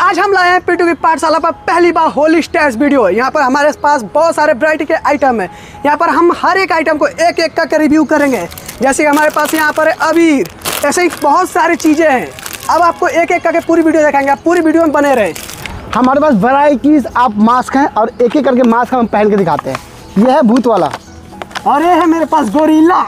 आज हम लाए हैं पीटू की पाठशाला पर पहली बार होली स्टेज वीडियो। यहाँ पर हमारे पास बहुत सारे वैरायटी के आइटम हैं। यहाँ पर हम हर एक आइटम को एक एक का रिव्यू करेंगे। जैसे हमारे पास यहाँ पर है अबीर, ऐसे ही बहुत सारी चीज़ें हैं। अब आपको एक एक करके पूरी वीडियो दिखाएंगे, आप पूरी वीडियो में बने रहें। हमारे पास वैराइटीज आप मास्क हैं और एक एक करके मास्क हम पहन के दिखाते हैं। यह है भूत वाला और ये है मेरे पास गोरिल्ला।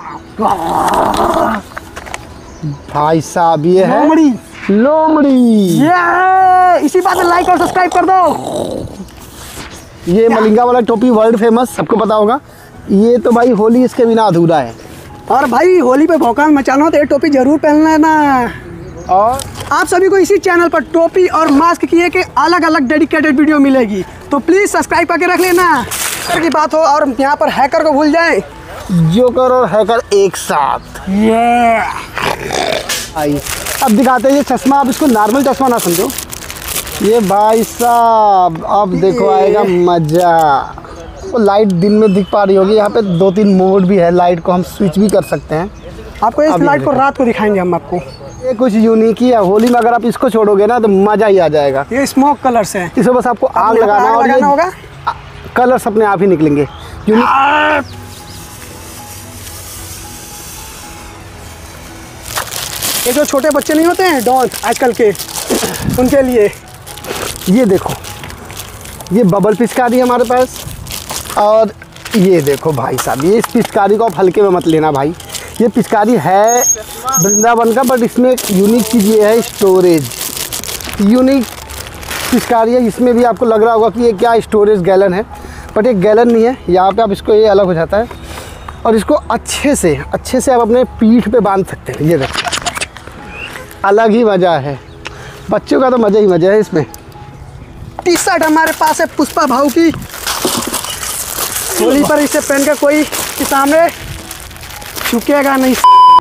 भाई साहब ये है लोमड़ी। ये इसी बात में लाइक और सब्सक्राइब कर दो। ये मलिंगा वाला टोपी वर्ल्ड फेमस, सबको पता होगा। ये तो भाई होली इसके बिना अधूरा है। और भाई होली पे भौकाल मचाना हो तो ये टोपी जरूर पहनना है ना। और आप सभी को इसी चैनल पर टोपी और मास्क की एक अलग अलग डेडिकेटेड वीडियो मिलेगी, तो प्लीज़ सब्सक्राइब करके रख लेना। हैकर की बात हो और यहाँ पर हैकर को भूल जाए। जोकर और हैकर एक साथ। भाई अब दिखाते हैं ये चश्मा। आप इसको नॉर्मल चश्मा ना समझो। ये भाई साहब अब देखो आएगा मज़ा। वो लाइट दिन में दिख पा रही होगी। यहाँ पे 2-3 मोड भी है, लाइट को हम स्विच भी कर सकते हैं। आपको इस लाइट को रात को दिखाएंगे हम आपको। ये कुछ यूनिक ही है। होली में अगर आप इसको छोड़ोगे ना तो मज़ा ही आ जाएगा। ये स्मोक कलर्स है, इसमें बस आपको आग लगाना और ये होगा, कलर्स अपने आप ही निकलेंगे। ये जो छोटे बच्चे नहीं होते हैं डॉन आजकल के, उनके लिए ये देखो, ये बबल पिचकारी है हमारे पास। और ये देखो भाई साहब, ये इस पिचकारी को आप हल्के में मत लेना भाई। ये पिचकारी है वृंदावन का, बट इसमें एक यूनिक चीज़ ये है स्टोरेज। यूनिक पिचकारी है। इसमें भी आपको लग रहा होगा कि ये क्या स्टोरेज गैलन है, बट एक गैलन नहीं है। यहाँ पे आप इसको, ये अलग हो जाता है और इसको अच्छे से आप अपने पीठ पे बांध सकते हैं। ये देखो, अलग ही मज़ा है। बच्चों का तो मज़ा ही मज़ा है इसमें। टी शर्ट हमारे पास है पुष्पा भाऊ की। होली पर इसे पहन कर कोई के सामने झुकेगा नहीं।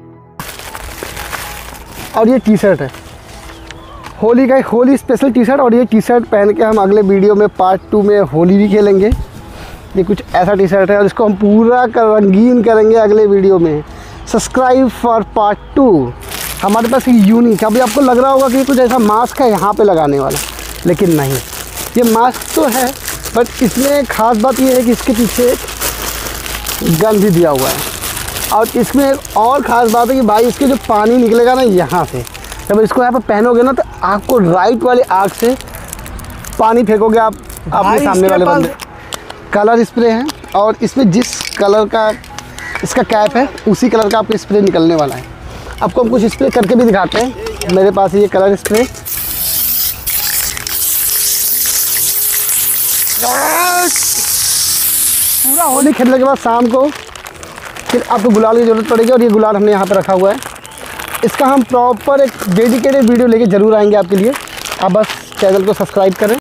और ये टी शर्ट है होली का, होली स्पेशल टी शर्ट। और ये टी शर्ट पहन के हम अगले वीडियो में पार्ट 2 में होली भी खेलेंगे। ये कुछ ऐसा टी शर्ट है और इसको हम पूरा रंगीन करेंगे अगले वीडियो में। Subscribe for part 2। हमारे पास ये यूनिक। अभी आपको लग रहा होगा कि कुछ ऐसा मास्क है यहाँ पे लगाने वाला, लेकिन नहीं, ये मास्क तो है, बट इसमें ख़ास बात ये है कि इसके पीछे गन भी दिया हुआ है। और इसमें एक और ख़ास बात है कि भाई इसके जो पानी निकलेगा ना यहाँ से, जब इसको यहाँ पर पहनोगे ना तो आपको राइट वाली आग से पानी फेंकोगे आप अपने सामने वाले बंदे। कलर स्प्रे है और इसमें जिस कलर का इसका कैप है उसी कलर का आपको स्प्रे निकलने वाला है। आपको हम कुछ स्प्रे करके भी दिखाते हैं। मेरे पास ये कलर स्प्रे। पूरा होली खेलने के बाद शाम को फिर आपको गुलाल की ज़रूरत पड़ेगी, और ये गुलाल हमने यहाँ पे रखा हुआ है। इसका हम प्रॉपर एक डेडिकेटेड वीडियो लेके ज़रूर आएंगे आपके लिए। आप बस चैनल को सब्सक्राइब करें।